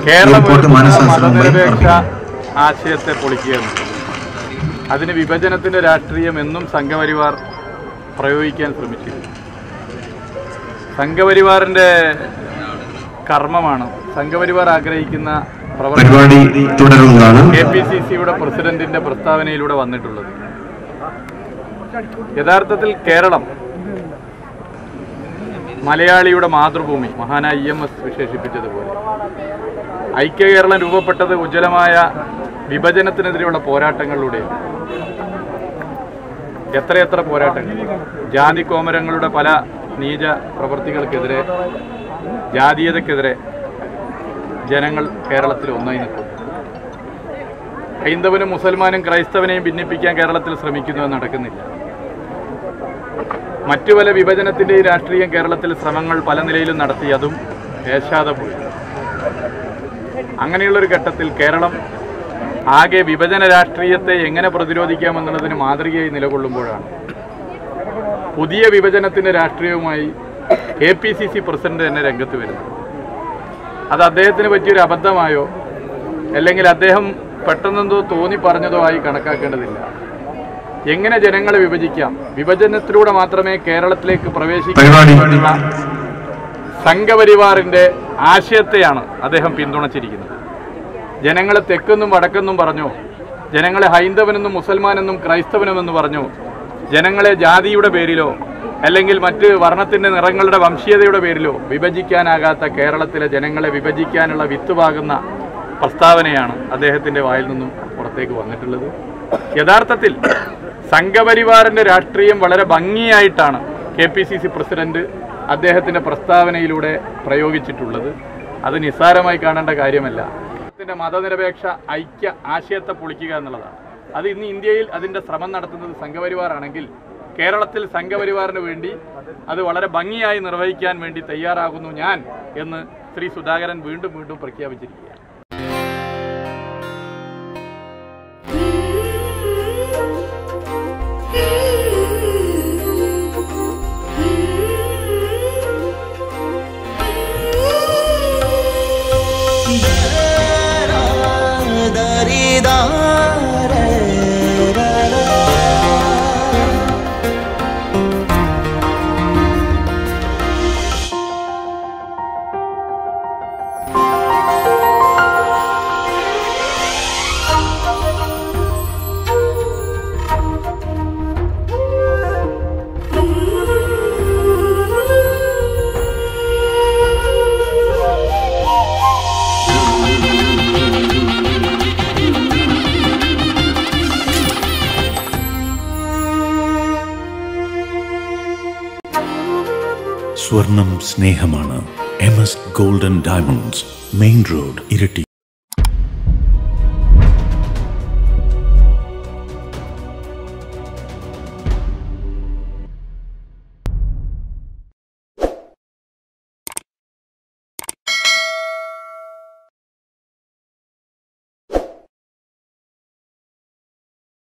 കേരളം മതനിരപേക്ഷ ആശയത്തെ പൊളിക്കുകയാണ്. അതിന് വിഭജനത്തിൻ്റെ രാഷ്ട്രീയം എന്നും സംഘപരിവാർ പ്രയോഗിക്കാൻ ശ്രമിച്ചിരുന്നു. സംഘപരിവാറിൻ്റെ കർമ്മമാണ് സംഘപരിവാർ ആഗ്രഹിക്കുന്ന പ്രവർത്തനം KPCCയുടെ പ്രസിഡന്റിന്റെ പ്രസ്താവനയിലൂടെ വന്നിട്ടുള്ളത്. യഥാർത്ഥത്തിൽ കേരളം മലയാളിയുടെ മാതൃഭൂമി മഹാനായ EMS വിശേഷിപ്പിച്ചതുപോലെ ഐക്യ കേരളം രൂപപ്പെട്ടത് ഉജ്ജ്വലമായ വിഭജനത്തിനെതിരെയുള്ള പോരാട്ടങ്ങളിലൂടെയാണ്. എത്രയെത്ര പോരാട്ടങ്ങൾ, ജാതി കോമരങ്ങളുടെ പല നീച പ്രവൃത്തികൾക്കെതിരെ, ജാതീയതയ്ക്കെതിരെ ജനങ്ങൾ കേരളത്തിൽ ഒന്നായി നിൽക്കുന്നു. ഹൈന്ദവനും മുസൽമാനും ക്രൈസ്തവനെയും ഭിന്നിപ്പിക്കാൻ കേരളത്തിൽ ശ്രമിക്കുന്നത് നടക്കുന്നില്ല. മറ്റു പല വിഭജനത്തിൻ്റെയും രാഷ്ട്രീയം കേരളത്തിൽ ശ്രമങ്ങൾ പല നിലയിലും നടത്തി, അതും ഏശാതെ പോയി. അങ്ങനെയുള്ളൊരു ഘട്ടത്തിൽ കേരളം ആകെ വിഭജന രാഷ്ട്രീയത്തെ എങ്ങനെ പ്രതിരോധിക്കാമെന്നുള്ളതിന് മാതൃകയായി നിലകൊള്ളുമ്പോഴാണ് പുതിയ വിഭജനത്തിൻ്റെ രാഷ്ട്രീയവുമായി KPCC പ്രസിഡന്റ് തന്നെ രംഗത്ത് വരുന്നത്. അത് അദ്ദേഹത്തിന് പറ്റിയൊരു അബദ്ധമായോ അല്ലെങ്കിൽ അദ്ദേഹം പെട്ടെന്നെന്തോ തോന്നി പറഞ്ഞതോ ആയി കണക്കാക്കേണ്ടതില്ല. എങ്ങനെ ജനങ്ങളെ വിഭജിക്കാം, വിഭജനത്തിലൂടെ മാത്രമേ കേരളത്തിലേക്ക് പ്രവേശിക്കാനുള്ള സംഘപരിവാറിൻ്റെ ആശയത്തെയാണ് അദ്ദേഹം പിന്തുണച്ചിരിക്കുന്നത്. ജനങ്ങളെ തെക്കെന്നും വടക്കെന്നും പറഞ്ഞോ, ജനങ്ങളെ ഹൈന്ദവനെന്നും മുസൽമാനെന്നും ക്രൈസ്തവനെന്നും പറഞ്ഞോ, ജനങ്ങളെ ജാതിയുടെ പേരിലോ അല്ലെങ്കിൽ മറ്റ് വർണ്ണത്തിൻ്റെ നിറങ്ങളുടെ വംശീയതയുടെ പേരിലോ വിഭജിക്കാനാകാത്ത കേരളത്തിലെ ജനങ്ങളെ വിഭജിക്കാനുള്ള വിത്ത് പാകുന്ന പ്രസ്താവനയാണ് അദ്ദേഹത്തിൻ്റെ വായിൽ നിന്നും പുറത്തേക്ക് വന്നിട്ടുള്ളത്. യഥാർത്ഥത്തിൽ സംഘപരിവാറിൻ്റെ രാഷ്ട്രീയം വളരെ ഭംഗിയായിട്ടാണ് KPCC പ്രസിഡന്റ് അദ്ദേഹത്തിൻ്റെ പ്രസ്താവനയിലൂടെ പ്രയോഗിച്ചിട്ടുള്ളത്. അത് നിസ്സാരമായി കാണേണ്ട കാര്യമല്ല. മതനിരപേക്ഷ ഐക്യ ആശയത്തെ പൊളിക്കുക എന്നുള്ളതാണ്. അത് ഇന്ന് ഇന്ത്യയിൽ അതിൻ്റെ ശ്രമം നടത്തുന്നത് സംഘപരിവാറാണെങ്കിൽ കേരളത്തിൽ സംഘപരിവാറിന് വേണ്ടി അത് വളരെ ഭംഗിയായി നിർവഹിക്കാൻ വേണ്ടി തയ്യാറാകുന്നു ഞാൻ എന്ന് ശ്രീ സുധാകരൻ വീണ്ടും വീണ്ടും പ്രഖ്യാപിച്ചിരിക്കുകയാണ്. സ്വർണം സ്നേഹമാണ്. MS Gold & Diamonds, main road, Iritty.